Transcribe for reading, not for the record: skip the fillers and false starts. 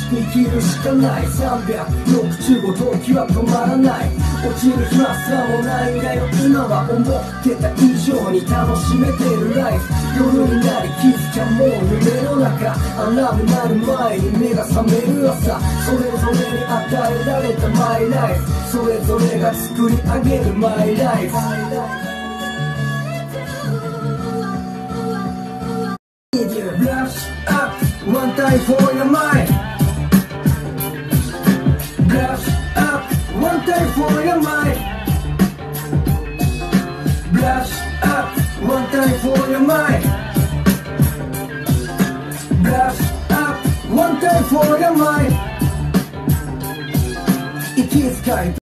しく生きるしかない。365時は止まらない。落ちる暇すらもないんだよ今は。思ってた以上に楽しめてるライフ。夜になり気づきゃもう夢の中。アラーム鳴る前に目が覚める朝。それぞれに与えられたマイライフ。それぞれが作り上げるマイライフ。Brush up one time for your mind. Brush up one time for your mind. Brush up one time for your mind. Brush up one time for your mind. 息遣い